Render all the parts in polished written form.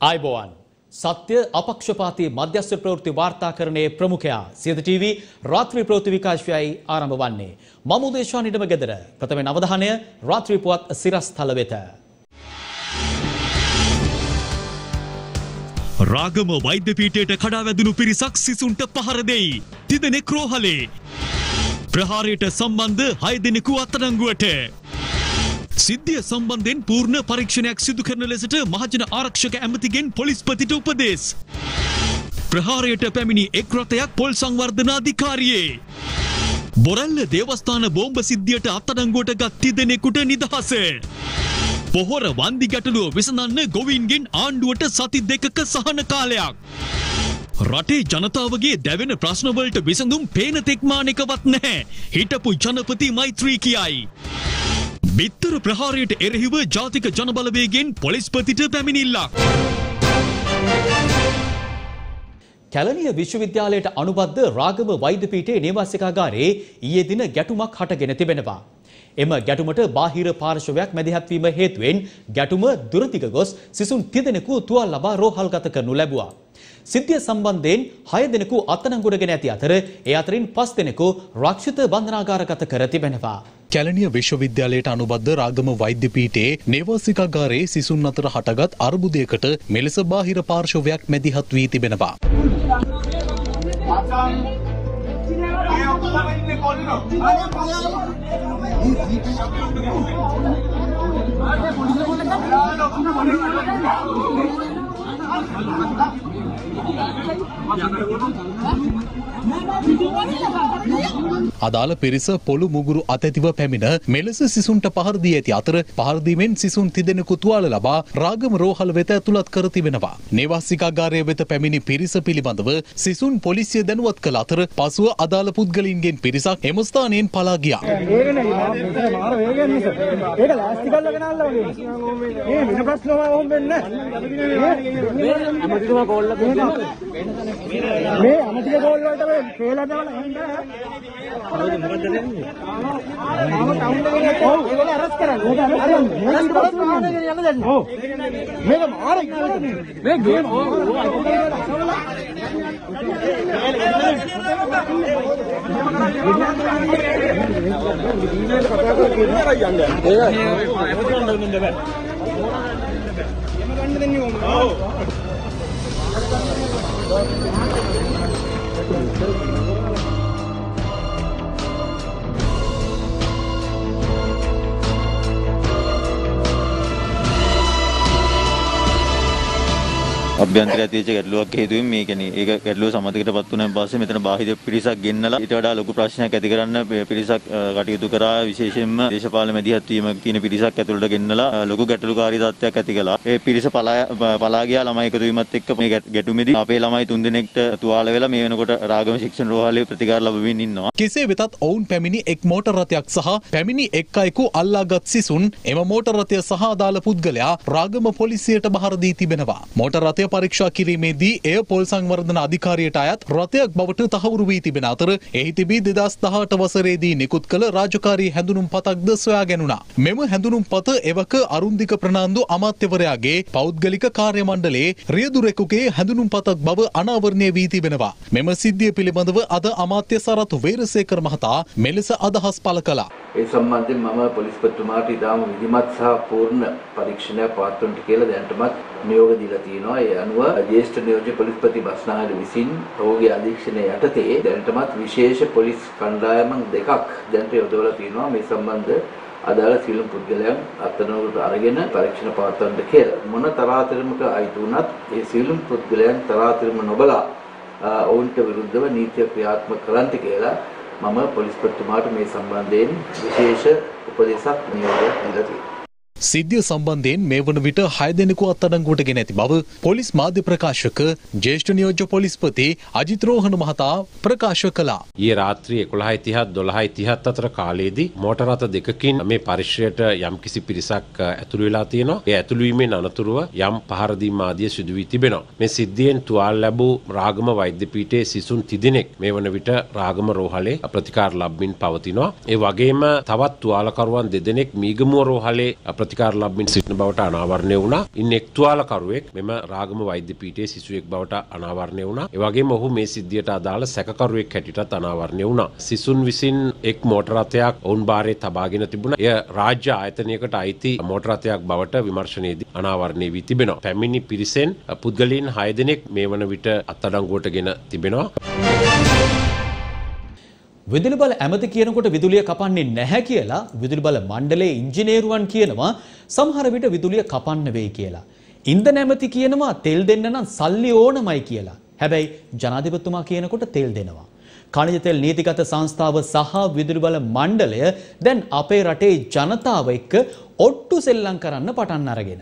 आयबोवन सत्य अपक्षपाती मध्यस्थ प्रवृत्ति वार्ताकरणे प्रमुखया सियත टीवी रात्रि प्रवृत्ति विकाशයයි ආරම්භ වන්නේ මම උදේශා නිඩම ගෙදර ප්‍රථමයෙන් අවධානය රාත්‍රී පුවත් සිරස්තල වෙත රාගම වෛද්‍ය පීඨයට කඩා වැදුණු පිරිසක් සිසුන්ට පහර දෙයි තිදෙනෙක් රෝහලේ ප්‍රහාරයට සම්බන්ධ 6 දෙනෙකු අත්අඩංගුවට සිද්ධිය සම්බන්ධයෙන් පූර්ණ පරීක්ෂණයක් සිදු කරන ලෙසට මහජන ආරක්ෂක ඇමතිගෙන් පොලිස්පතිට උපදෙස්. ප්‍රහාරයට පැමිණි එක් රථයක් පොල් සංවර්ධන අධිකාරියේ. බොරැල්ල දේවස්ථාන බෝම්බ සිද්ධියට අත්අඩංගුවට ගත් තිදෙනෙකුට නිදහස. පොහොර වන්දි ගැටලුව විසඳන්න ගොවීන්ගෙන් ආණ්ඩුවට සති 2ක සහන කාලයක්. රටේ ජනතාවගේ දැවෙන ප්‍රශ්න වලට විසඳුම් පේන තෙක්මානිකවත් නැහැ. හිටපු ජනපති මෛත්‍රී කියයි. බිත්තර ප්‍රහාරයට එරෙහිව ජාතික ජනබලවේගයෙන් පොලිස්පතිට පැමිණිල්ලක්. කැලණිය විශ්වවිද්‍යාලයට අනුබද්ධ රාගම වෛද්‍ය පීඨයේ නේවාසිකාගාරයේ ඊයේ දින ගැටුමක් හටගෙන තිබෙනවා. එම ගැටුමට බාහිර පාර්ශවයක් මැදිහත් වීම හේතුවෙන් ගැටුම දුරදිග ගොස් සිසුන් 30 දෙනෙකු තුවාල ලබා රෝහල්ගත කරනු ලැබුවා. සිද්ධිය සම්බන්ධයෙන් 6 දෙනෙකු අත්අඩංගුවටගෙන ඇති අතර ඒ අතරින් 5 දෙනෙකු රක්ෂිත බන්ධනාගාරගත කර තිබෙනවා. කැලණිය විශ්වවිද්‍යාලයට අනුබද්ධ රාගම වෛද්‍ය පීඨයේ නේවාසිකාගාරයේ සිසුන් අතර හටගත් අර්බුදයකට මෙලෙස බාහිර පාර්ශවයක් මැදිහත් වී තිබෙනවා. අදාළ පිරිස පොළු මුගුරු අතැතිව පැමිණ මෙලෙස සිසුන්ට පහර දී ඇති අතර පහර දීමෙන් සිසුන් 30 දෙනෙකු තුවාල ලබා රාගම රෝහල වෙත ඇතුළත් කර තිබෙනවා. නේවාසිකාගාරය වෙත පැමිණි පිරිස පිළිබඳව සිසුන් පොලිසිය දැනුවත් කළ අතර පසුව අදාළ පුද්ගලයින්ගෙන් පිරිසක් එම ස්ථානයෙන් පලා ගියා. මේ අමතික ගෝල් වලට මේ ෆේලා දාලා එහෙම ඒගොල්ලෝ අරස් කරන්නේ. මේක මාර මේ ගේම් අභ්‍යන්තර ඇතිවෙච්ච ගැටලුවක් හේතුවෙන් මේ කියන්නේ ඒක ගැටලුව සමතකයටපත් වුණාන් පස්සේ මෙතන බාහිර පිරිසක් ගෙන්නලා ඊට වඩා ලොකු ප්‍රශ්නයක් ඇති කරන්න පිරිසක් කටයුතු කරා. විශේෂයෙන්ම දේශපාලන මැදිහත් වීමක් තියෙන පිරිසක් ඇතුළට ගෙන්නලා ලොකු ගැටලුකාරී තත්ත්වයක් ඇති කළා. ඒ පිරිස පලා ගියා ළමයි එකතු වීමත් එක්ක මේ ගැටුමේදී අපේ ළමයි 3 දෙනෙක්ට තුවාල වෙලා මේ වෙනකොට රාගම ශික්ෂණ රෝහලේ ප්‍රතිකාර ලැබෙමින් ඉන්නවා. කෙසේ වෙතත් ඔවුන් පැමිණි එක් මෝටර් රථයක් සහ පැමිණි එක් අයෙකු අල්ලාගත් සිසුන් එම මෝටර් රථය සහ අදාළ පුද්ගලයා රාගම පොලිසියට බහර දී තිබෙනවා. මෝටර් රථය පරීක්ෂා කිරීමේදී එය පොල් සංවර්ධන අධිකාරියට අයත් රථයක් බවට තහවුරු වී තිබෙන අතර එහි තිබී 2018 වසරේදී නිකුත් කළ රාජකාරී හැඳුනුම්පතක්ද සොයා ගැනුණා. මෙම හැඳුනුම්පත එවක අරුන්දික ප්‍රනාන්දු අමාත්‍යවරයාගේ පෞද්ගලික කාර්ය මණ්ඩලයේ රියදුරෙකුගේ හැඳුනුම්පතක් බව අනාවරණය වී තිබෙනවා. මෙම සිද්ධිය පිළිබඳව අද අමාත්‍ය සරත් වීරසේකර මහතා මෙලෙස අදහස් පළ කළා. ඒ සම්බන්ධයෙන් මම පොලිස්පතිතුමාට ඉතාම විධිමත් සහ පූර්ණ පරීක්ෂණයක් පවත්වන්නට කියලා දැනටමත් නියෝග දීලා තියෙනවා. ඒ අනුව ජ්‍යෙෂ්ඨ නියෝජ්‍ය පොලිස්පති බස්නාහිර විසින් ඔහුගේ අධීක්ෂණය යටතේ දැනටමත් විශේෂ පොලිස් කණ්ඩායම් දෙකක් දැනට යොදවලා තියෙනවා මේ සම්බන්ධ අදාළ සියලුම පුද්ගලයන් අත්අඩංගුවට අරගෙන පරීක්ෂණ පවත්වන්නට කියලා. මොන තරාතිරමක අයිති වුණත් ඒ සියලුම පුද්ගලයන් තරාතිරම නොබලා ඔවුන්ට විරුද්ධව නීතිය ක්‍රියාත්මක කරන්නට කියලා මම පොලිස්පතිතුමාට මේ සම්බන්ධයෙන් විශේෂ උපදේශක් නියෝගයක් දීලා තියෙනවා. සිද්ධිය සම්බන්ධයෙන් මේ වන විට 6 දෙනෙකු අත්අඩංගුවට ගෙන ඇති බව පොලිස් මාධ්‍ය ප්‍රකාශක ජ්‍යෙෂ්ඨ නියෝජ්‍ය පොලිස්පති අජිත් රෝහණ මහතා ප්‍රකාශ කළා. ඊයේ රාත්‍රී 11:30 12:30 අතර කාලයේදී මෝටර රථ දෙකකින් මේ පරිශ්‍රයට යම්කිසි පිරිසක් ඇතුළු වෙලා තියෙනවා. ඒ ඇතුළු වීමෙන් අනතුරුව යම් පහර දීම් ආදිය සිදු වී තිබෙනවා. මේ සිද්ධියෙන් තුවාල ලැබූ රාගම වෛද්‍ය පීඨයේ සිසුන් 30 දෙනෙක් මේ වන විට රාගම රෝහලේ ප්‍රතිකාර ලැබමින් පවතිනවා. ඒ වගේම තවත් තුවාලකරුවන් 2 දෙනෙක් මීගමුව රෝහලේ ප්‍රතිකාර ලබමින් සිටින බවට අනාවරණය වුණා. ඉන් එක් තුවාලකරුවෙක් මෙම රාගම වෛද්‍ය පීඨයේ සිසුවෙක් බවට අනාවරණය වුණා. ඒ වගේම ඔහු මේ සිද්ධියට අදාළ සැකකරුවෙක් හැටියටත් අනාවරණය වුණා. සිසුන් විසින් එක් මෝටර රථයක් ඔවුන් භාරයේ තබාගෙන තිබුණා. එය රාජ්‍ය ආයතනයකට අයිති මෝටර රථයක් බවට විමර්ශනයේදී අනාවරණය වී තිබෙනවා. පැමිණි පිරිසෙන් පුද්ගලයන් 6 දෙනෙක් මේ වන විට අත්අඩංගුවටගෙන තිබෙනවා. විදුලි බල ඇමති කියනකොට විදුලිය කපන්නේ නැහැ කියලා විදුලි බල මණ්ඩලයේ ඉංජිනේරුවන් කියනවා. සමහර විට විදුලිය කපන්න වෙයි කියලා. ඉන්ධන ඇමති කියනවා තෙල් දෙන්න නම් සල්ලි ඕනමයි කියලා. හැබැයි ජනාධිපතිතුමා කියනකොට තෙල් දෙනවා. ಖನಿಜ තෙල් නීතිගත සංස්ථාව සහ විදුලි බල මණ්ඩලය දැන් අපේ රටේ ජනතාව එක්ක ඔට්ටු සෙල්ලම් කරන්න පටන් අරගෙන.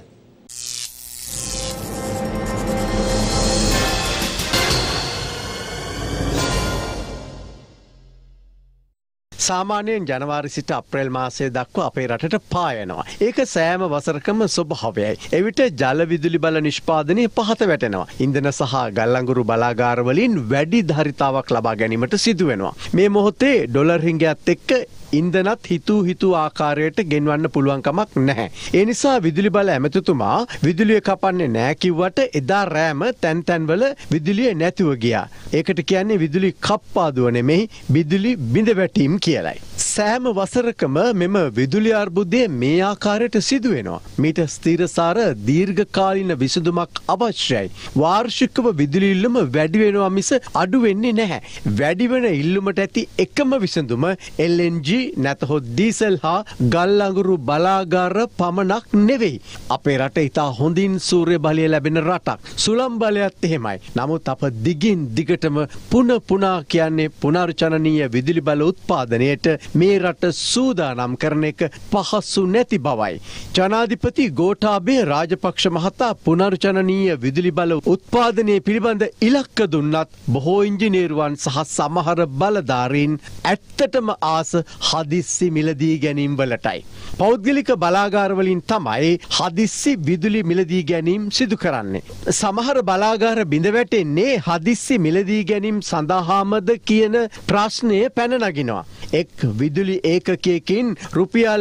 සාමාන්‍යයෙන් ජනවාරි සිට අප්‍රේල් මාසය දක්වා අපේ රටට පායනවා. ඒක සෑම වසරකම ස්වභාවයයි. එවිට ජල විදුලි බල නිෂ්පාදනය පහත වැටෙනවා. ඉන්ධන සහ ගල්ලංගුරු බලාගාර වලින් වැඩි ධාරිතාවක් ලබා ගැනීමට සිදු වෙනවා. මේ මොහොතේ ඩොලර් හිඟයත් එක්ක ඉන්ධනත් හිතූ ආකාරයට ගෙන්වන්න පුළුවන් කමක් නැහැ. ඒ නිසා විදුලි බල ඇමතිතුමා විදුලිය කපන්නේ නැහැ කිව්වට එදා රෑම තැන් තැන්වල විදුලිය නැතුව ගියා. ඒකට කියන්නේ විදුලි කප්පාදුව නෙමෙයි විදුලි බිඳ වැටීම් කියලයි. සෑම වසරකම මෙම විදුලි අර්බුදය මේ ආකාරයට සිදු වෙනවා. මීට ස්ථිරසාර දීර්ඝකාලීන විසඳුමක් අවශ්‍යයි. වාර්ෂිකව විදුලි ඉල්ලුම වැඩි වෙනවා මිස අඩු වෙන්නේ නැහැ. වැඩි වෙන ඉල්ලුමට ඇති එකම විසඳුම LNG නැතහොත් ඩීසල් හා ගල් අඟුරු බලාගාර පමණක් නෙවෙයි. අපේ රට ඉතා හොඳින් සූර්ය බලය ලැබෙන රටක්. සුළම් බලයත් එහෙමයි. නමුත් අප දිගින් දිගටම පුනා කියන්නේ පුනර්ජනනීය විදුලි බල උත්පාදනයට මේ රට සූදානම් කරන එක පහසු නැති බවයි. ජනාධිපති ගෝඨාභය රාජපක්ෂ මහතා පුනර්ජනනීය විදුලි බල උත්පාදනය පිළිබඳ ඉලක්ක දුන්නත් බොහෝ ඉංජිනේරුවන් සහ සමහර බලධාරීන් ඇත්තටම ආස හදිස්සි මිලදී ගැනීම් වලටයි. පෞද්ගලික බලාගාරවලින් තමයි හදිස්සි විදුලි මිලදී ගැනීම් සිදු කරන්නේ. සමහර බලාගාර බිඳ වැටෙන්නේ හදිස්සි මිලදී ගැනීම් සඳහාමද කියන ප්‍රශ්නය පැන නගිනවා. එක් විදුලි ඒකකයකින් රුපියල්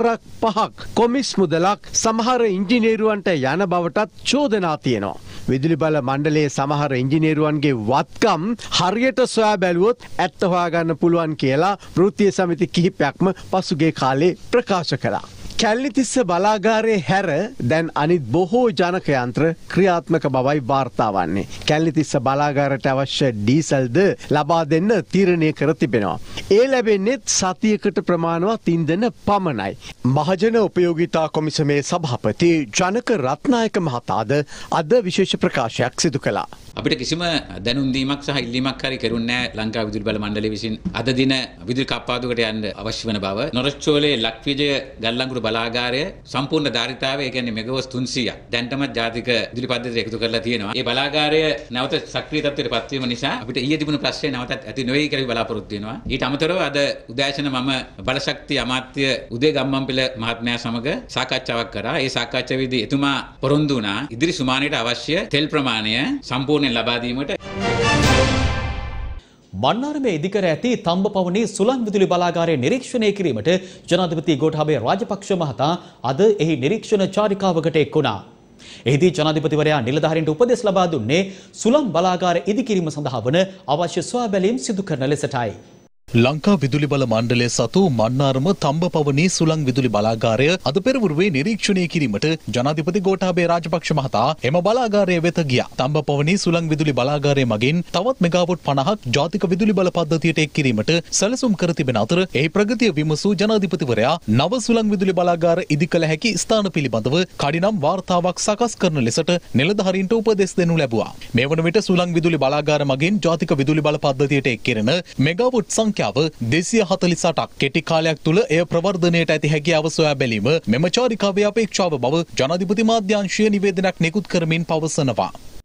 4-5ක් කොමිස් මුදලක් සමහර ඉංජිනේරුවන්ට යන බවටත් චෝදනා තියෙනවා. විදුලි බල මණ්ඩලයේ සමහර ඉංජිනේරුවන්ගේ වත්කම් හරියට සොයා බැලුවොත් ඇත්ත හොයාගන්න පුළුවන් කියලා වෘත්තීය සමිති කිහිපයක්ම පසුගිය කාලේ ප්‍රකාශ කළා. කැලණිතිස්ස බලාගාරයේ හැර දැන් අනිත් බොහෝ ජනක යන්ත්‍ර ක්‍රියාත්මක බවයි වාර්තා වන්නේ. කැලණිතිස්ස බලාගාරයට අවශ්‍ය ඩීසල්ද ලබා දෙන්න තීරණය කර තිබෙනවා. ඒ ලැබෙන්නේ සතියකට ප්‍රමාණවත් ඉන්ධන පමණයි. මහජන උපයෝගිතා කොමිසමේ සභාපති ජනක රත්නායක මහතාද අද විශේෂ ප්‍රකාශයක් සිදු කළා. අපිට කිසිම දැනුම් දීමක් සහ ඉල්ලීමක් හරි කෙරුන්නේ නැහැ ලංකා විදුලි බල මණ්ඩලය විසින් අද දින විදුලි කප්පාදුවකට යන්න අවශ්‍ය වන බව. නොරොච්චෝලේ ලක්විජය ගල්ලංගුරු බලාගාරය සම්පූර්ණ ධාරිතාවය ඒ කියන්නේ මෙගාවොට් 300ක් දැන්ටම ජාතික විදුලි පද්ධතියට එකතු කරලා තියෙනවා. මේ බලාගාරය නැවත සක්‍රීය තත්ත්වයට පත් වීම නිසා අපිට ඊයේ තිබුණු ප්‍රශ්නේ නැවතත් ඇති නොවේ කියලා බලාපොරොත්තු වෙනවා. ඊට අමතරව අද උදෑසන මම බලශක්ති අමාත්‍ය උදේ ගම්මන්පිල මහත්මයා සමග සාකච්ඡාවක් කරා. ඒ සාකච්ඡාවේදී එතුමා පොරොන්දු වුණා ඉදිරි සුමානයට අවශ්‍ය තෙල් ප්‍රමාණය සම්පූර්ණයෙන් ලබා දීමට. මන්නාරමේ ඉදිකර ඇති තම්බපවණී සුළං විදුලි බලාගාරය නිරීක්ෂණය කිරීමට ජනාධිපති ගෝඨාභය රාජපක්ෂ මහතා අද එහි නිරීක්ෂණ චාරිකාවකට එක් වුණා. එහිදී ජනාධිපතිවරයා නිලධාරීන්ට උපදෙස් ලබා දුන්නේ සුළං බලාගාර ඉදිකිරීම සඳහා වන අවශ්‍ය සොයා බැලීම් සිදු කරන ලෙසටයි. ලංකා විදුලි බල මණ්ඩලය සතු මන්නාරම තම්බපවණී සුළං විදුලි බලාගාරය අද පෙරවරුවේ නිරීක්ෂණය කිරීමට ජනාධිපති ගෝඨාභය රාජපක්ෂ මහතා එම බලාගාරය වෙත ගියා. තම්බපවණී සුළං විදුලි බලාගාරය මගින් තවත් මෙගාවොට් 50ක් ජාතික විදුලි බල පද්ධතියට එක් කිරීමට සැලසුම් කර තිබෙන අතර එහි ප්‍රගතිය විමසූ ජනාධිපතිවරයා නව සුළං විදුලි බලාගාර ඉදිකළ හැකි ස්ථාන පිළිබඳව කඩිනම් වාර්තාවක් සකස් කරන ලෙසට නිලධාරීන්ට උපදෙස් දෙනු ලැබුවා. මේ වන විට සුළං විදුලි බලාගාර මගින් ජාතික විදුලි බල පද්ධතියට එක් කෙරෙන මෙගාවොට් සංඛ්‍යාව 248ක් කෙටි කාලයක් තුළ එය ප්‍රවර්ධනයට ඇති හැකියාව සොයා බැලීම මෙම චාරිකාවේ අපේක්ෂාව බව ජනාධිපති මාධ්‍යාංශය නිවේදනයක් නිකුත් කරමින් පවසනවා.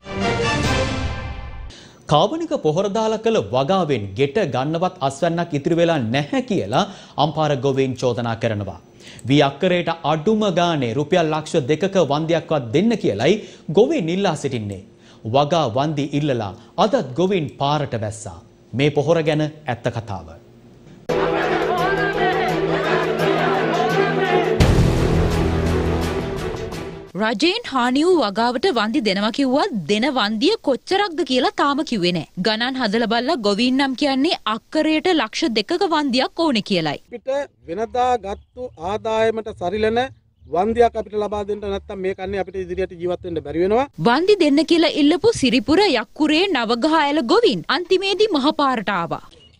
කාබනික පොහොර දාලා කළ වගාවෙන් ගෙට ගන්නවත් අස්වැන්නක් ඉතිරි වෙලා නැහැ කියලා අම්පාර ගොවීන් චෝදනා කරනවා. වී අක්කරයට අඩුම ගානේ රුපියල් ලක්ෂ 2ක වන්දියක්වත් දෙන්න කියලයි ගොවීන් ඉල්ලා සිටින්නේ. වගා වන්දි ඉල්ලලා අදත් ගොවීන් පාරට බැස්සා. මේ පොහොර ගැන ඇත්ත කතාව. රජයෙන් හානි වූ වගාවට වන්දි දෙනවා කිව්වත් දෙන වන්දිය කොච්චරක්ද කියලා තාම කිව්වේ නැහැ. ගණන් හදලා බලලා ගොවීන් නම් කියන්නේ අක්කරයට ලක්ෂ 2ක වන්දියක් ඕනේ කියලයි. අපිට වෙනදා ගත්තු ආදායමට සරිලන වන්දියක් අපිට ලබා දෙන්න නැත්නම් මේ කන්නේ අපිට ඉදිරියට ජීවත් වෙන්න බැරි වෙනවා. වන්දි දෙන්න කියලා ඉල්ලපු සිරිපුර යක්කුරේ නවගහ ඇල ගොවීන් අන්තිමේදී මහපාරට ආවා.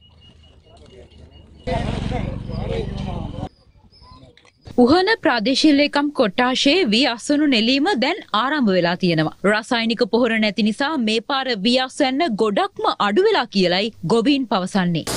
උහන ප්‍රාදේශීය ලේකම් කොට්ටාශයේ වී අස්වනු නෙලීම දැන් ආරම්භ වෙලා තියෙනවා. රසායනික පොහොර නැති නිසා මේ පාර වී අස්වැන්න ගොඩක්ම අඩු වෙලා කියලයි ගොවීන් පවසන්නේ.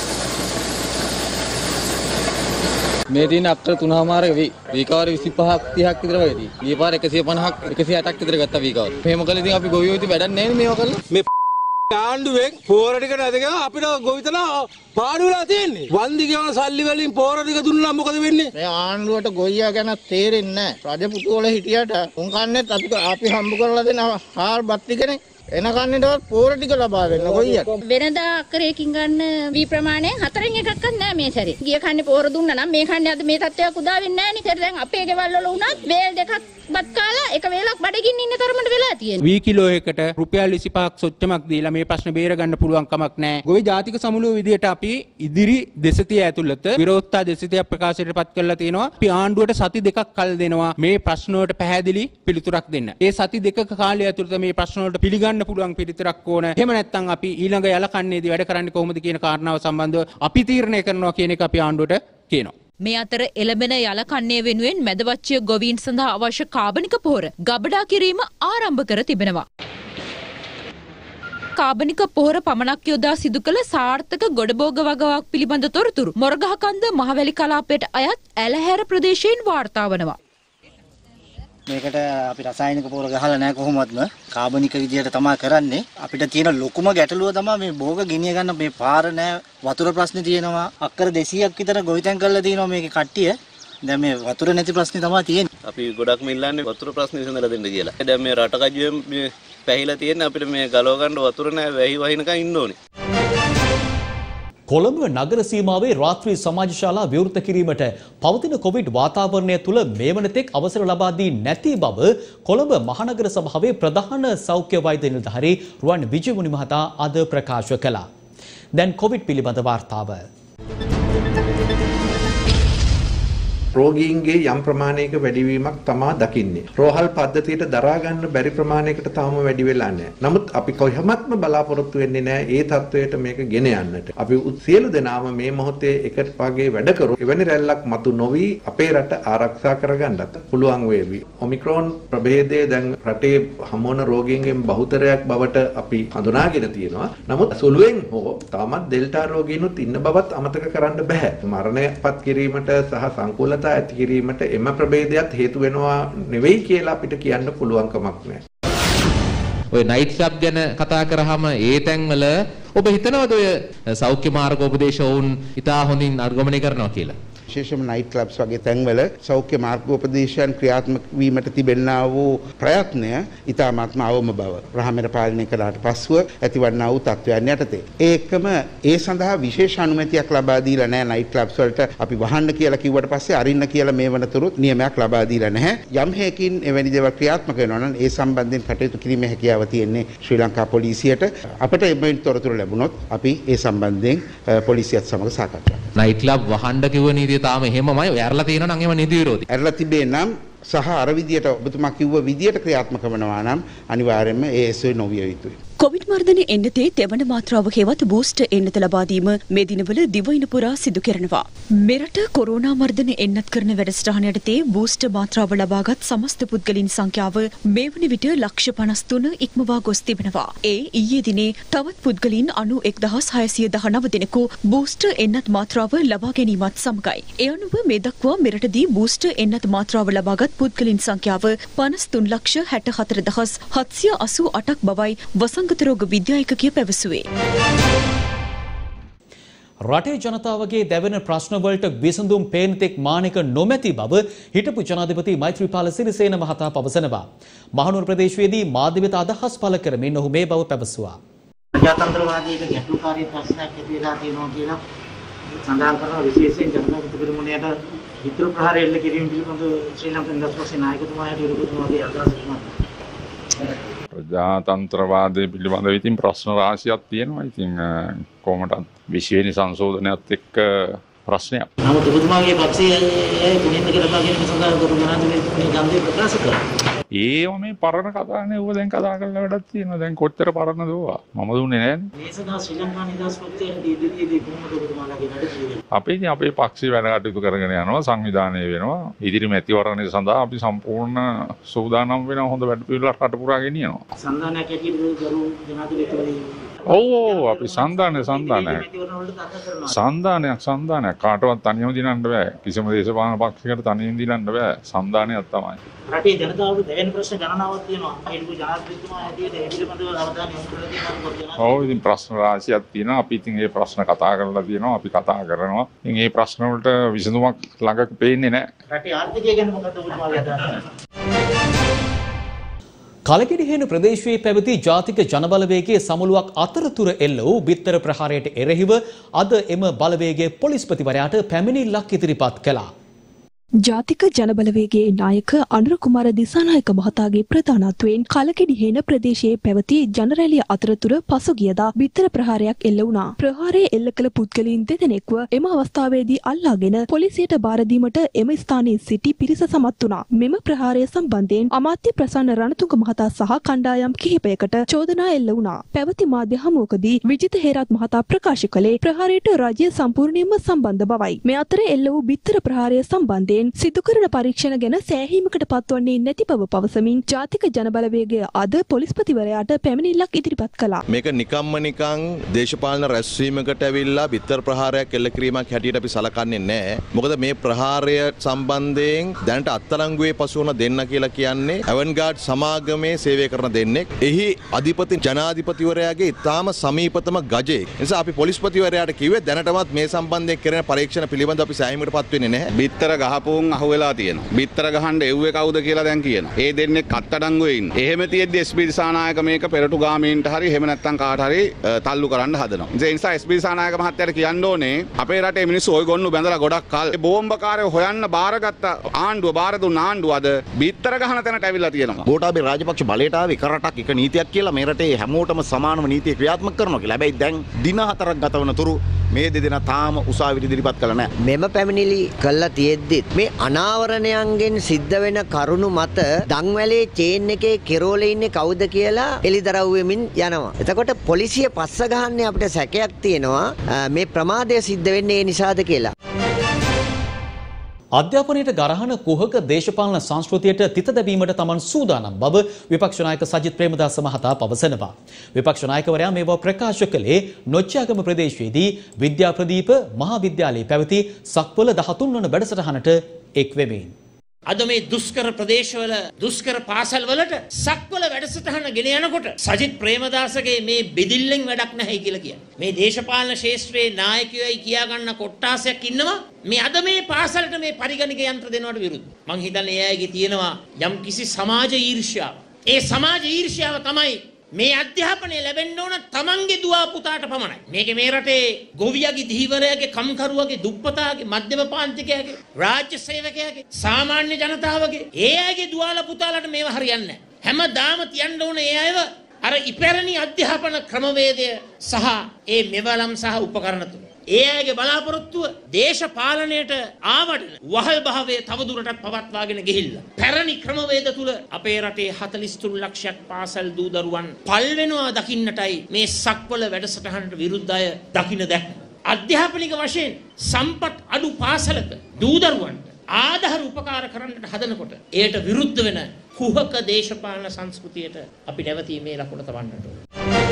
මේ දින අක්කර 3මාරක වීකවර 25ක් 30ක් විතර වගේ තියෙනවා. මේ පාර 150ක් 160ක් විතර ගත්තා වීකවර. මෙහෙම කළා ඉතින් අපි ගොවියෝ ඉතින් වැඩක් නැහැ නේ මේවා කළා. මේ ආණ්ඩුවෙන් පෝර ටික නැතිකම අපිට ගොවිතලා පාඩු වෙලා තියෙන්නේ. වන්දි කියන සල්ලි වලින් පෝර ටික දුන්නා මොකද වෙන්නේ? මේ ආණ්ඩුවට ගොයියා ගැන තේරෙන්නේ නැහැ. රජ පුතු වල හිටියට උන් කන්නේත් අපි හම්බ කරලා දෙන හාල් බත් ටිකනේ. එන කන්නේටවත් පෝර ටික ලබා දෙන්න ගොයියට. වෙනදා අක්කරයකින් ගන්න වී ප්‍රමාණය 4න් එකක්වත් නැහැ මේ සැරේ. ගිය කන්නේ පෝර දුන්නා නම් මේ කන්නේ අද මේ තත්ත්වයක් උදා වෙන්නේ නැහැ නේ. දැන් අපේ ගෙවල් වල උනත් වේල් දෙකක් බත් කාලා එක වේලක් බඩගින්න ඉන්න තරමට වෙලා තියෙනවා. වී කිලෝ එකකට රුපියල් 25ක් සොච්චමක් දීලා මේ ප්‍රශ්න බේර ගන්න පුළුවන් කමක් නැහැ. ගොවි ජාතික සමුළුව විදියට අපි ඉදිරි දෙසතිය ඇතුළත විරෝධතා දෙසතියක් ප්‍රකාශයට පත් කරලා තියෙනවා. අපි ආණ්ඩුවට සති දෙකක් කල් දෙනවා මේ ප්‍රශ්න වලට පැහැදිලි පිළිතුරක් දෙන්න. ඒ සති දෙකක කාලය ඇතුළත මේ ප්‍රශ්න වලට පිළිගන්න පුළුවන් පිළිතුරක් ඕන. එහෙම නැත්නම් අපි ඊළඟ යලකන්නේදී වැඩ කරන්නේ කොහොමද කියන කාරණාව සම්බන්ධව අපි තීරණය කරනවා කියන එක අපි ආණ්ඩුවට කියනවා. මේ අතර එළඹෙන යලකන්නේ වෙනුවෙන් මැදවච්චිය ගොවීන් සඳහා අවශ්‍ය කාබනික පොහොර ගබඩා කිරීම ආරම්භ කර තිබෙනවා. කාබනික පොහොර පමණක් යොදා සිදු කළ සාර්ථක ගොඩබෝග වගාවක් පිළිබඳ තොරතුරු මොරගහකන්ද මහවැලි කලාපයට අයත් ඇලහැර ප්‍රදේශයෙන් වාර්තා වනවා. මේකට අපි රසායනික පොහොර ගහලා නැහැ කොහොමත්ම කාබනික විදියට තමයි කරන්නේ. අපිට තියෙන ලොකුම ගැටලුව තමයි මේ භෝග ගෙනිය ගන්න මේ පාර නැහැ. වතුර ප්‍රශ්නේ තියෙනවා. අක්කර 200ක් විතර ගොවිතැන් කරලා තියෙනවා මේකේ කට්ටිය. දැන් මේ වතුර නැති ප්‍රශ්නේ තමයි තියෙන්නේ. අපි ගොඩක්ම ඉල්ලන්නේ වතුර ප්‍රශ්නේ විසඳලා දෙන්න කියලා. දැන් මේ රට කජුවෙන් මේ පැහිලා තියෙන්නේ අපිට මේ ගලව ගන්න වතුර නැහැ. වැහි වහිනකන් ඉන්න ඕනේ. කොළඹ නගර සීමාවේ රාත්‍රී සමාජ ශාලා විවෘත කිරීමට පවතින කොවිඩ් වාතාවරණය තුළ මේ වනතෙක් අවසර ලබා දී නැති බව කොළඹ මහනගර සභාවේ ප්‍රධාන සෞඛ්‍ය වෛද්‍ය නිලධාරී රුවන් විජයමුනි මහතා අද ප්‍රකාශ කළා. දැන් කොවිඩ් පිළිබඳ වාර්තාව. රෝගීන්ගේ යම් ප්‍රමාණයක වැඩිවීමක් තමා දකින්නේ. රෝහල් පද්ධතියට දරා ගන්න බැරි ප්‍රමාණයකට තාම වැඩි වෙලා නැහැ. නමුත් අපි කොහොමත්ම බලාපොරොත්තු වෙන්නේ නැහැ ඒ තත්වයට මේක ගෙන යන්නට. අපි සියලු දෙනාම මේ මොහොතේ එකට වගේ වැඩ කරු. එවැනි රැල්ලක් මතු නොවි අපේ රට ආරක්ෂා කරගන්නත් පුළුවන් වේවි. ඔමික්‍රෝන් ප්‍රභේදය දැන් රටේ හමුවන රෝගීන්ගෙන් බහුතරයක් බවට අපි හඳුනාගෙන තියෙනවා. නමුත් සුළුෙන් හෝ තාමත් ඩෙල්ටා රෝගීනුත් ඉන්න බවත් අමතක කරන්න බෑ. මරණයපත් කිරීමට සහ සංකූල ඇති කිරීමට එම ප්‍රභේදයක් හේතු වෙනවා නෙවෙයි කියලා අපිට කියන්න පුළුවන් කමක් නැහැ. ඔය නයිට් ක්ලබ් ගැන කතා කරාම ඒ තැන්වල ඔබ හිතනවද ඔය සෞඛ්‍ය මාර්ගෝපදේශ වුන් ඉතා හොඳින් අනුගමනය කරනවා කියලා? විශේෂම නයිට් ක්ලබ්ස් වගේ තැන්වල සෞඛ්‍ය මාර්ගෝපදේශයන් ක්‍රියාත්මක වීමට තිබෙනා වූ ප්‍රයත්නය ඉතාමත්ම අවම බව රහමෙර පාලනය කළාට පසුව ඇතිවන්නා වූ තත්ත්වයන් යටතේ. ඒකම ඒ සඳහා විශේෂ අනුමැතියක් ලබා දීලා නැහැ. නයිට් ක්ලබ්ස් වලට අපි වහන්න කියලා කිව්වට පස්සේ අරින්න කියලා මේ වනතුරුත් නියමයක් ලබා දීලා නැහැ. යම් හේකින් එවැනි දේවල් ක්‍රියාත්මක වෙනවා නම් ඒ සම්බන්ධයෙන් කටයුතු කිරීමේ හැකියාව තියෙන්නේ ශ්‍රී ලංකා පොලිසියට. අපිට එබැවින් තොරතුරු ලැබුණොත් අපි ඒ සම්බන්ධයෙන් පොලිසියත් සමග සාකච්ඡා කරනවා. නයිට් ක්ලබ් වහන්න කිව්ව නීතිය තාම එහෙමමයි. ඔය ඇරලා තියෙනවා නම් එහෙම නීති විරෝධී. ඇරලා තිබේ නම් සහ අර විදියට ඔබතුමා කිව්ව විදියට ක්‍රියාත්මක වෙනවා නම් අනිවාර්යයෙන්ම ඒ එසේ නොවිය යුතුයි. කොවිඩ් මර්ධන එන්නතේ දෙවන මාත්‍රාව හේවත් බූස්ටර් එන්නත ලබා දීම මේ දිනවල දිවයින පුරා සිදු කරනවා. මෙරට කොරෝනා මර්ධන එන්නත් කරන වැඩසටහන යටතේ බූස්ටර් මාත්‍රාව ලබාගත් සමස්ත පුද්ගලයන් සංඛ්‍යාව මේ වන විට ලක්ෂ 53 ඉක්මවා ගොස් තිබෙනවා. ඒ ඊයේ දිනේ තවත් පුද්ගලයන් 91619 දෙනෙකු බූස්ටර් එන්නත් මාත්‍රාව ලබා ගැනීමත් සමගයි. ඒ අනුව මේ දක්වා මෙරටදී බූස්ටර් එන්නත් මාත්‍රාව ලබාගත් පුද්ගලයන් සංඛ්‍යාව 5364788ක් බවයි වසංගත රෝග විද්‍යායකකය පැවසුවේ. රටේ ජනතාවගේ දැවෙන ප්‍රශ්න වලට විසඳුම් පේනතෙක් මානක නොමැති බව හිටපු ජනාධිපති මෛත්‍රීපාල සිරිසේන මහතා පවසනවා. මහනුවර ප්‍රදේශයේදී මාධ්‍ය වෙත අදහස් පළ කරමින් ඔහු මේ බව පැවසුවා. ප්‍රජාතන්ත්‍රවාදීක ගැටලුකාරී ප්‍රශ්නයක් ඇති වෙලා තියෙනවා කියලා සඳහන් කරන විශේෂයෙන් ජනතාවට පිළිමුණයට විතර ප්‍රහාරය එල්ල කිරීම පිළිබඳව ශ්‍රී ලංකන් දස්පක්ෂේ නායකතුමාට විරුද්ධවගේ අදහස් තිබුණා. ප්‍රජාතන්ත්‍රවාදය පිළිබඳව ඉතින් ප්‍රශ්න රාශියක් තියෙනවා. ඉතින් කොහොමද 20 වෙනි සංශෝධනයත් එක්ක ප්‍රශ්නයක්. නමුත් ඔබතුමාගේ පක්ෂයේ පුණින්ද කියලා බාගෙන සඳහන් කරු ජනාධිපති ගන්ධේ ප්‍රකාශ කළා. ඒව මේ පරණ කතානේ. ඌව දැන් කතා කරලා වැඩක් තියෙනවා. දැන් කොච්චර පරණද ඕවා. මම දුන්නේ නෑනේ. මේ සඳහා ශ්‍රී ලංකා නිදහස් පක්ෂයේ ඉදිරියේදී කොහොමද ඔබතුමාලාගේ වැඩ අපි ඉතින් අපේ පක්ෂේ වැඩ කටයුතු කරගෙන යනවා. සංවිධානය වෙනවා. ඉදිරි මැතිවරණය සඳහා අපි සම්පූර්ණ සූදානම් වෙනවා. හොඳ වැඩ පිළිවෙලක් රට පුරා ගෙනියනවා. සන්දානයක් ඇටියට ගරු ජනාධිපතිවරයා ඔව් අපි සන්දානයක් කාටවත් තනියම දිනන්න බෑ. කිසිම දේශපාලන පක්ෂයකට තනියම දිනන්න බෑ. සන්දානයක් තමයි. රටේ ජනතාවට දැනෙන ප්‍රශ්න ගණනාවක් තියෙනවා. හිටපු ජනාධිපතිතුමා ඇටියට ඒ පිළිබඳව අවධානය යොමු කරලා තියෙනවා. ඔව් ඉතින් ප්‍රශ්න රාශියක් තියෙනවා. අපි ඉතින් මේ ප්‍රශ්න කතා කරලා තියෙනවා. අපි කතා කරනවා. ඉතින් මේ ප්‍රශ්න වලට විසඳුමක් ළඟට පේන්නේ නැහැ. රටේ ආර්ථිකය ගැන මොකද ඔබතුමාගේ අදහස? කලකිරිහෙන ප්‍රදේශයේ පැවති ජාතික ජනබලවේගයේ සමුළුවක් අතරතුර එල්ල වූ බිත්තර ප්‍රහාරයට එරෙහිව අද එම බලවේගයේ පොලිස්පතිවරයාට පැමිණිල්ලක් ඉදිරිපත් කළා. ජාතික ජනබලවේගයේ නායක අනුර කුමාර දිසානායක මහතාගේ ප්‍රධානත්වයෙන් කලකිරිහෙන ප්‍රදේශයේ පැවති ජනරැලිය අතරතුර පසුගියදා බිත්තර ප්‍රහාරයක් එල්ල වුණා. ප්‍රහාරය එල්ල කළ පුද්ගලයන් දෙදෙනෙක්ව එම අවස්ථාවේදී අල්ලාගෙන පොලිසියට බාර දීමට එම ස්ථානයේ සිටි පිරිස සමත් වුණා. මෙම ප්‍රහාරය සම්බන්ධයෙන් අමාත්‍ය ප්‍රසන්න රණතුංග මහතා සහ කණ්ඩායම් කිහිපයකට චෝදනා එල්ල වුණා. පැවති මාධ්‍ය හමුවකදී විජිත හේරත් මහතා ප්‍රකාශ කළේ ප්‍රහාරයට රජය සම්පූර්ණයෙන්ම සම්බන්ධ බවයි. මේ අතර එල්ල වූ බිත්තර ප්‍රහාරය සම්බන්ධයෙන් සිදු කරන පරීක්ෂණ ගැන සෑහීමකට පත්වන්නේ නැති බව පවසමින් ජාතික ජනබලවේගය අද පොලිස්පතිවරයාට පැමිණිල්ලක් ඉදිරිපත් කළා. මේක නිකම්ම නිකං දේශපාලන රැස්වීමකට ඇවිල්ලා බිත්තර ප්‍රහාරයක් එල්ල කිරීමක් හැටියට අපි සලකන්නේ නැහැ. මොකද මේ ප්‍රහාරය සම්බන්ධයෙන් දැනට අත්අඩංගුවේ පසු වුණ දෙන්න කියලා කියන්නේ ඇවන්ගාඩ් සමාගමේ සේවය කරන දෙන්නෙක්. එහි අධිපති ජනාධිපතිවරයාගේ ඉතාම සමීපතම ගජෙක්. ඒ නිසා අපි පොලිස්පතිවරයාට කිව්වේ දැනටමත් මේ සම්බන්ධයෙන් කරන පරීක්ෂණ පිළිබඳව අපි සෑහීමකට පත් වෙන්නේ නැහැ. බිත්තර ගහපු අහුවෙලා තියෙනවා. බිත්තර ගහන්න එව්වේ කවුද කියලා දැන් කියනවා. ඒ දෙන්නේ අත්අඩංගුවේ ඉන්නේ. එහෙම තියෙද්දි SP දිසානායක මේක පෙරටු ගාමීන්ට හරි එහෙම නැත්නම් කාට හරි තල්ලු කරන්න හදනවා. ඒ නිසා SP දිසානායක මහත්තයාට කියන්න ඕනේ අපේ රටේ මිනිස්සු ඔය ගොන්නු බැඳලා ගොඩක් කල් බෝම්බකාරයෝ හොයන්න බාරගත්ත ආණ්ඩුව බාර දුන්න ආණ්ඩුව අද බිත්තර ගහන තැනට ඇවිල්ලා තියෙනවා. ගෝඨාභය රාජපක්ෂ බලයට ආවේ එක රටක් එක නීතියක් කියලා මේ රටේ හැමෝටම සමානම නීතිය ක්‍රියාත්මක කරනවා කියලා. හැබැයි දැන් දින 4ක් ගත වන තුරු මේ දෙදෙනා තාම උසාවියට ඉදිරිපත් කළා නැහැ. මෙම පැමිණිලි කළා තියෙද්දි මේ අනාවරණයන්ගෙන් සිද්ධ වෙන කරුණු මත දන්වැලේ චේන් එකේ කෙරෝලේ ඉන්නේ කවුද කියලා එලිදරව් වෙමින් යනවා. එතකොට පොලිසිය පස්ස ගහන්නේ අපිට සැකයක් තියෙනවා මේ ප්‍රමාදය සිද්ධ වෙන්නේ ඒ නිසාද කියලා. අධ්‍යාපනයට ගරහන කුහක දේශපාලන සංස්කෘතියට තිත දැබීමට තමන් සූදානම් බව විපක්ෂ නායක සජිත් ප්‍රේමදාස මහතා පවසනවා. විපක්ෂ නායකවරයා මේව ප්‍රකාශ කළේ නොච්චාගම ප්‍රදේශයේදී විද්‍යා ප්‍රදීප මහාවිද්‍යාලයේ පැවති සක්වල 13 වන වැඩසටහනට එක් වෙමින්. අද මේ දුෂ්කර ප්‍රදේශවල දුෂ්කර පාසල් වලට සක්වල වැඩසටහන ගෙන යනකොට සජිත් ප්‍රේමදාසගේ මේ බෙදිල්ලෙන් වැඩක් නැහැ කියලා කියන්නේ. මේ දේශපාලන ශාස්ත්‍රයේ නායකයෝයි කියා ගන්න කොට්ටාසයක් ඉන්නවා. මේ අද මේ පාසලට මේ පරිගණක යන්ත්‍ර දෙනවට විරුද්ධ. මං හිතන්නේ ඒ අයගේ තියෙනවා යම් කිසි සමාජ ඊර්ෂ්‍යාව. ඒ සමාජ ඊර්ෂ්‍යාව තමයි මේ අධ්‍යාපනය ලැබෙන්න ඕන තමන්ගේ දුව පුතාට පමණයි. මේක මේ රටේ ගොවියගේ දීවරයාගේ කම්කරුවගේ දුප්පතාගේ මධ්‍යම පාන්තිකයාගේ රාජ්‍ය සේවකයාගේ සාමාන්‍ය ජනතාවගේ ඒ අයගේ දුවාලා පුතාලට මේව හරියන්නේ නැහැ. හැමදාම තියන්න ඕන ඒ අයව අර ඉපැරණි අධ්‍යාපන ක්‍රමවේදය සහ ඒ මෙවලම් සහ උපකරණ තුන. ඒ අයගේ බලාපොරොත්තුව දේශපාලනයට ආවඩන වහල් භාවයේ තවදුරටත් පවත්වාගෙන ගිහිල්ලා පැරණි ක්‍රමවේද තුල අපේ රටේ 43 ලක්ෂයක් පාසල් දූ දරුවන් පල් වෙනවා දකින්නටයි මේ සක්වල වැඩසටහනට විරුද්ධ අය දකින්න දැක්ක. අධ්‍යාපනික වශයෙන් සම්පත් අඩු පාසලක දූ දරුවන්ට ආධාර උපකාර කරන්නට හදනකොට එයට විරුද්ධ වෙන කුහක දේශපාලන සංස්කෘතියට අපි නැවතීමේ ලකුණ තවන්නට ඕන.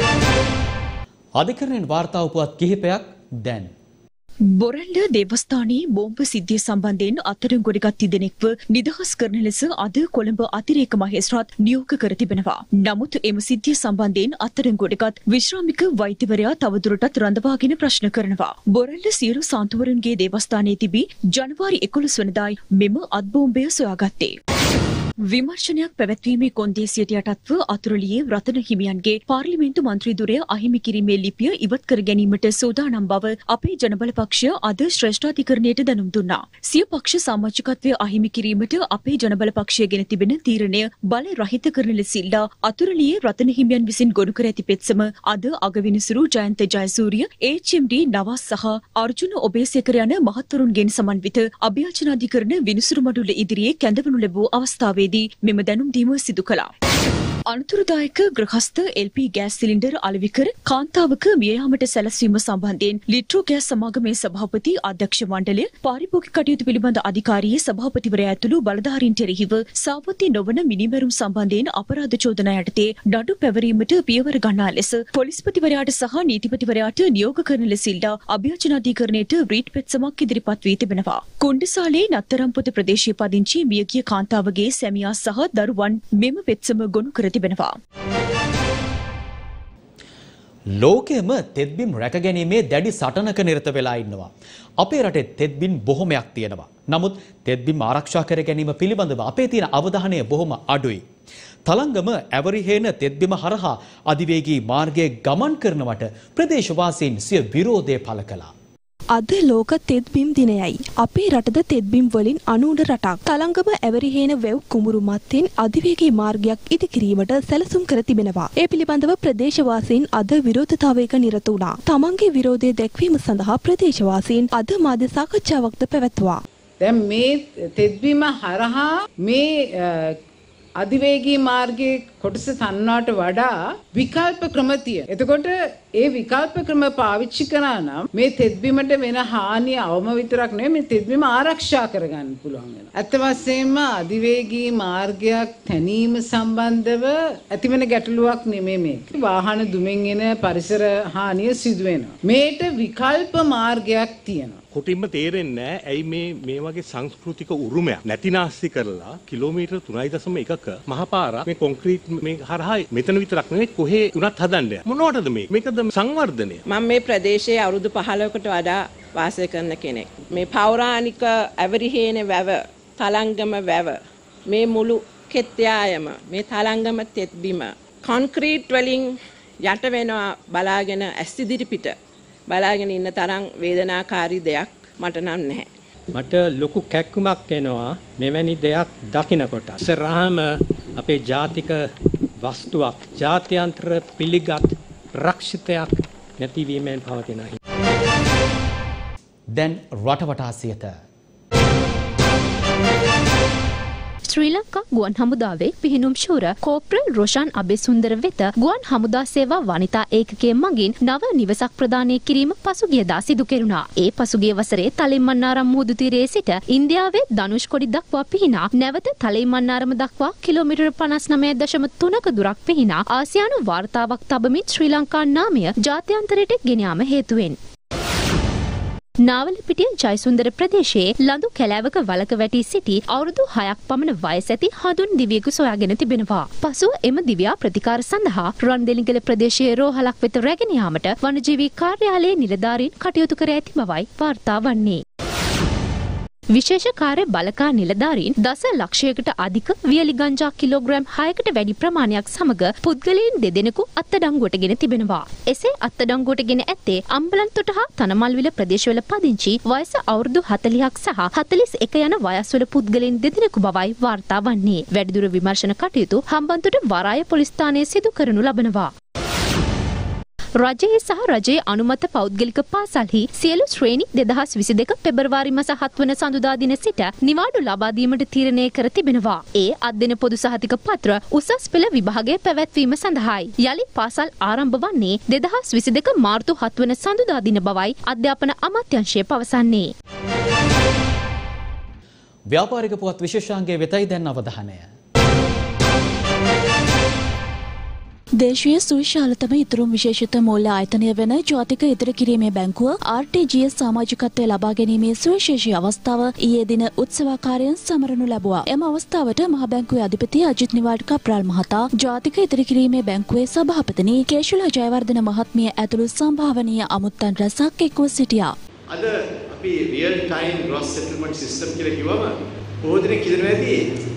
අධිකරණයෙන් වාර්තා වූ කිහිපයක් දැන් බොරැල්ල දේවස්ථානයේ බෝම්බ සිද්ධිය සම්බන්ධයෙන් අත්අඩංගුවටගත් තිදෙනෙක්ව නිදහස් කරන ලෙස අද කොළඹ අතිරේක මහේස්ත්‍රාත් නියෝග කර තිබෙනවා. නමුත් එම සිද්ධිය සම්බන්ධයෙන් අත්අඩංගුවටගත් විශ්‍රාමික වෛද්‍යවරයා තවදුරටත් රඳවාගෙන ප්‍රශ්න කරනවා. බොරැල්ල සියලු සාන්තුවරුන්ගේ දේවස්ථානයේ තිබී ජනවාරි 11 වනදායි මෙම අත්බෝම්බය සොයාගත්තේ. විමර්ශනයක් පැවැත්වීමේ කොන්දේසියට යටත්ව අතුරුලියේ රතන හිමියන්ගේ පාර්ලිමේන්තු මන්ත්‍රී ධුරය අහිමි කිරීමේ ලිපිය ඉවත් කර ගැනීමට සූදානම් බව අපේ ජනබල පක්ෂය අද ශ්‍රේෂ්ඨාධිකරණයට දැනුම් දුන්නා. සිය පක්ෂ සමාජිකත්වය අහිමි කිරීමට අපේ ජනබල පක්ෂය ගෙන තිබෙන තීරණය බල රහිත කරන ලෙස ඉල්ලා අතුරුලියේ රතන හිමියන් විසින් ගොනු කර ඇති පෙත්සම අද අගවිනිසුරු ජයන්ත ජයසූරිය, HMD නවාස් සහ අර්ජුන ඔබේසේකර යන මහත්වරුන්ගෙන් සමන්විත අභියාචනාධිකරණ විනිසුරු මඩුල්ල ඉදිරියේ කැඳවනු ලැබූ අවස්ථාවේ මෙම දැනුම් දීම සිදු කළා. අනතුරුදායක ගෘහස්ත LP ගෑස් සිලින්ඩර් අලෙවි කර කාන්තාවක මිය යාමට සැලැස්වීම සම්බන්ධයෙන් ලිට්‍රෝ ගෑස් සමාගමේ සභාපති අධ්‍යක්ෂ මණ්ඩලය පාරිභෝගික කටයුතු පිළිබඳ අධිකාරියේ සභාපතිවරයා ඇතුළු බලධාරීන්ට එරෙහිව සාපත්‍ය නොවන මිනිමැරුම් සම්බන්ධයෙන් අපරාධ චෝදනා යටතේ නඩු පැවරීමට පියවර ගන්නා ලෙස පොලිස්පතිවරයාට සහ නීතිපතිවරයාට නියෝග කරන ලෙස ඉල්ලා අභියාචනාධිකරණයට රීට් පෙත්සමක් ඉදිරිපත් වී තිබෙනවා. කුණ්ඩසාලේ නත්තරම්පොත ප්‍රදේශයේ පදිංචි මියගිය කාන්තාවගේ සැමියා සහ දරුවන් මෙම පෙත්සම ගොනු කර තිබෙනවා. ලෝකෙම තෙත්බිම් රැකගැනීමේ දැඩි සටනක නිරත වෙලා ඉන්නවා. අපේ රටේ තෙත්බිම් බොහොමයක් තියෙනවා. නමුත් තෙත්බිම් ආරක්ෂා කර ගැනීම පිළිබඳව අපේ තියෙන අවධානය බොහොම අඩුයි. තලංගම ඇවරිහේන තෙත්බිම හරහා අධිවේගී මාර්ගයේ ගමන් කරනවට ප්‍රදේශවාසීන් සිය විරෝධය පළ කළා. අද ලෝක තෙත්බිම් දිනයයි. අපේ රටද තෙත්බිම් වලින් අනූන රටක්. තලංගම ඇවරිහේන වැව් කුඹුරු මත්තෙන් අධිවේගී මාර්ගයක් ඉදිකිරීමට සැලසුම් කර තිබෙනවා. ඒ පිළිබඳව ප්‍රදේශවාසීන් අද විරෝධතාවයක නිරත වුණා. තමන්ගේ විරෝධය දැක්වීම සඳහා ප්‍රදේශවාසීන් අද මාධ්‍ය සාකච්ඡාවක්ද පැවැත්වුවා. දැන් මේ තෙත්බිම හරහා මේ අධිවේගී මාර්ගයේ කොටස තන්නාට වඩා විකල්ප ක්‍රම තියෙනවා. එතකොට ඒ විකල්ප ක්‍රම පාවිච්චි කරා නම් මේ තෙත්බිමට වෙන හානිය අවම විතරක් නෙවෙයි මේ තෙත්බිම ආරක්ෂා කරගන්න පුළුවන් වෙනවා. ඇත්ත වශයෙන්ම අධිවේගී මාර්ගයක් තැනීම සම්බන්ධව ඇතිවෙන ගැටලුවක් නෙමෙයි මේක. වාහන දුමෙන් එන පරිසර හානිය සිදු වෙනවා. මේට විකල්ප මාර්ගයක් තියෙනවා. කොටින්ම තේරෙන්නේ නැහැ ඇයි මේ වගේ සංස්කෘතික උරුමයක් නැතිනාස්ති කරලා කිලෝමීටර් 3.1ක මහපාරක් මේ කොන්ක්‍රීට් මේ හරහා මෙතන විතරක් නෙවෙයි කොහේ උනත් හදන්නේ මොනවටද මේකද සංවර්ධනය. මම මේ ප්‍රදේශයේ අවුරුදු 15කට වඩා වාසය කරන කෙනෙක්. මේ පෞරාණික ඇවරිහේන වැව, තලංගම වැව, මේ මුළු කෙත්යායම, මේ තලංගම තෙත්බිම කොන්ක්‍රීට් වලින් යට වෙනවා බලාගෙන ඇස් ඉදිරි පිට බලාගෙන ඉන්න තරම් වේදනාකාරී දෙයක් මට නම් නැහැ. මට ලොකු කැක්කුමක් එනවා මෙවැනි දෙයක් දකිනකොට. ඉස්සරහම අපේ ජාතික වස්තුවක් ජාත්‍යන්තර පිළිගත් රක්ෂිතයක් නැතිවීමෙන් පවතිනයි. දැන් රටවටා සියත ශ්‍රී ලංකා ගුවන් හමුදාවේ පිහිනුම් ශූර කෝප්‍රල් රොෂාන් අබේසුන්දර වෙත ගුවන් හමුදා සේවා වනිතා ඒකකයේ මගින් නව නිවසක් ප්‍රදානය කිරීම පසුගියදා සිදු කෙරුණා. ඒ පසුගිය වසරේ තලෙමන්නාරම් මුහුදු තීරයේ සිට ඉන්දියාවේ ධනුෂ්කොඩි දක්වා පිහිනා නැවත තලෙමන්නාරම දක්වා කිලෝමීටර් 59.3ක දුරක් පිහිනා ආසියානු වාර්තාවක් තබමින් ශ්‍රී ලංකා නාමය ජාත්‍යන්තරයට ගෙන යාම හේතුවෙන් නාවලපිටිය ජයසුන්දර ප්‍රදේශයේ ලඳු කැලෑවක වලක වැටී සිටි අවුරුදු 6ක් පමණ වයස ඇති හඳුන් දිවියෙකු සොයාගෙන තිබෙනවා. පසුව එම දිවියා ප්‍රතිකාර සඳහා රන්දෙලිගල ප්‍රදේශයේ රෝහලක් වෙත රැගෙන යාමට වනජීවී කාර්යාලයේ නිලධාරීන් කටයුතු කර ඇති බවයි වාර්තා වන්නේ. විශේෂ කාර්ය බලකා නිලධාරීන් දසලක්ෂයකට අධික වියලි ගංජා කිලෝග්‍රෑම් 6කට වැඩි ප්‍රමාණයක් සමග පුද්ගලයන් දෙදෙනෙකු අත්අඩංගුවට ගෙන තිබෙනවා. එසේ අත්අඩංගුවට ගෙන ඇත්තේ අම්බලන්තොට හා තනමල්විල ප්‍රදේශවල පදිංචි වයස අවුරුදු 40ක් සහ 41 යන වයස්වල පුද්ගලයන් දෙදෙනෙකු බවයි වාර්තා වන්නේ. වැඩිදුර විමර්ශන කටයුතු හම්බන්තොට වරාය පොලිස් ස්ථානයේ සිදු කරනු ලබනවා. රජයේ සහ රජයේ අනුමත පෞද්ගලික පාසල්හි සියලු ශ්‍රේණි 2022 පෙබරවාරි මාස 7 වන සඳුදා දින සිට නිවාඩු ලබා දීමට තීරණය කර තිබෙනවා. ඒ අධ්‍යයන පොදු සහතික පත්‍ර උසස් පෙළ විභාගයේ පැවැත්වීම සඳහායි. යලි පාසල් ආරම්භ වන්නේ 2022 මාර්තු 7 වන සඳුදා දින බවයි අධ්‍යාපන අමාත්‍යාංශය පවසන්නේ. ව්‍යාපාරික පුවත් විශේෂාංගයේ වෙතයි දැන් අවධානය. දේශීය සුවිශාලතම ඉතුරුම් විශේෂිත මූල්‍ය ආයතනය වෙන ජාතික ඉදිරි කිරීමේ බැංකුව RTGS සමාජිකත්වය ලබා ගැනීමේ සුවිශේෂී අවස්ථාව ඊයේ දින උත්සවාකාරයෙන් සමරනු ලැබුවා. එම අවස්ථාවට මහ බැංකුවේ අධිපති අජිත් නිවාඩ් කප්රාල් මහතා, ජාතික ඉදිරි කිරීමේ බැංකුවේ සභාපතිනි කේෂුලා ජයවර්ධන මහත්මිය ඇතුළු සම්භාවනීය අමුත්තන් රැසක් එක්ව සිටියා. අද අපි real time gross settlement system කියලා කිව්වම බොහෝ දෙනෙක් හිතනවා ඇති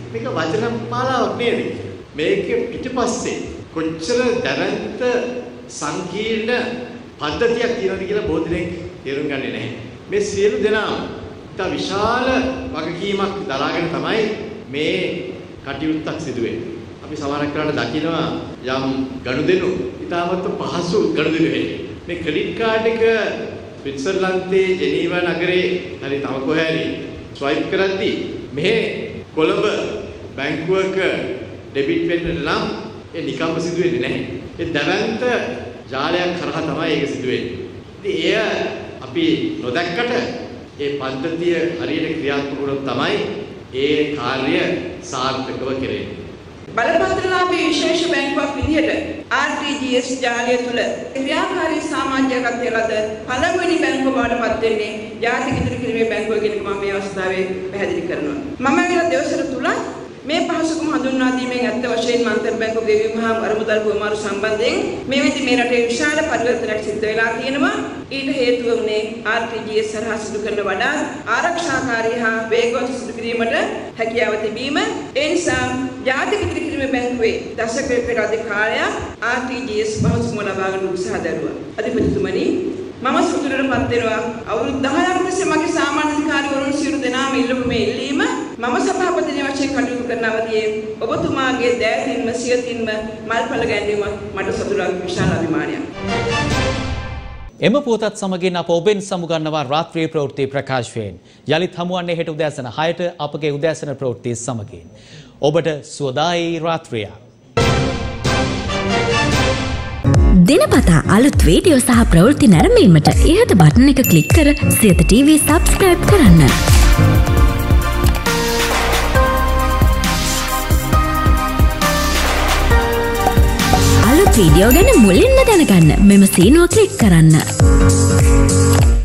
මේක වචන මාලාවක් නේද? මේක පිටිපස්සේ කොච්චර දැවැන්ත සංකීර්ණ පද්ධතියක් තියෙනවද කියලා බොහෝ දෙනෙක් තේරුම් ගන්නේ නැහැ. මේ සියලු දෙනාම ඉතා විශාල වගකීමක් දරාගෙන තමයි මේ කටයුත්තක් සිදු වෙන්නේ. අපි සමහරක් කරලා දකිනවා යම් ගනුදෙනු ඉතාමත් පහසු ගනුදෙනු වෙන්නේ. මේ ක්‍රෙඩිට් කාඩ් එක ස්විට්සර්ලන්තයේ ජෙනීවා නගරේ හරි තව කොහේ හරි ස්වයිප් කරද්දී මෙහි කොළඹ බැංකුවක ඩෙබිට් වෙන්න නම් ඒ නිකම්ම සිදු වෙන්නේ නැහැ. ඒ දැවැන්ත ජාලයක් කරා තමයි ඒක සිදු වෙන්නේ. ඉතින් එය අපි නොදැක්කට ඒ පද්ධතිය හරියට ක්‍රියාත්මක වුණොත් තමයි ඒ කාර්ය සාර්ථකව කෙරෙන්නේ. බලපත්‍රලාභී විශේෂ බැංකුවක් විදිහට RTGS ජාලය තුල ක්‍රියාකාරී සමාජයකට ලද පළමුවෙනි බැංකුව බවට පත් වෙන්නේ ජාතික ඉදිරි කිරීමේ බැංකුව කියන එක මම මේ අවස්ථාවේ පැහැදිලි කරනවා. මම විතර දවසට තුල මේ පහසුකම් හඳුන්වා දීමෙන් ඇත්ත වශයෙන්ම අන්තර් බැංකු ගෙවීම හා අරමුදල් හුවමාරු සම්බන්ධයෙන් මේ වෙද්දී මේ රටේ විශාල පරිවර්තනයක් සිද්ධ වෙලා තියෙනවා. ඊට හේතුව වුණේ RTGS සරහා සිදු කරන වඩා ආරක්ෂාකාරී හා වේගවත් සිදු කිරීමට හැකියාව තිබීම. ඒ නිසා ජාතික ඉදිරි කිරීමේ බැංකුවේ දශකයකට අධික කාලයක් RTGS පහසුකම් ලබා ගන්න උත්සාහ දරුවා. අධිපතිතුමනි මම සතුටටපත් වෙනවා. අවුරුදු 10ක් තිස්සේ මගේ සාමාන්‍ය අධිකාරිවරුන් සියලු දෙනාම ඉල්ලපු මේ ඉල්ලීම මම සභාපතිනි වශයෙන් කටයුතු කරන අවදියේ ඔබතුමාගේ දෑතින්ම සියතින්ම මල්පල ගැනීම මට සතුටක් විශාල අභිමානයක්. එම පුවතත් සමගින් අප ඔබෙන් සමුගන්නවා රාත්‍රී ප්‍රවෘත්ති ප්‍රකාශයෙන්. යළිත් හමුවන්නේ හෙට උදෑසන 6ට අපගේ උදෑසන ප්‍රවෘත්ති සමගින්. ඔබට සුවදායි රාත්‍රියක්. දිනපතා අලුත් වීඩියෝ සහ ප්‍රවෘත්ති නැරඹීමට ඉහත බටන් එක ක්ලික් කර සියත TV සබ්ස්ක්‍රයිබ් කරන්න. අලුත් වීඩියෝ ගැන මුලින්ම දැනගන්න මෙම සීනුව ක්ලික් කරන්න.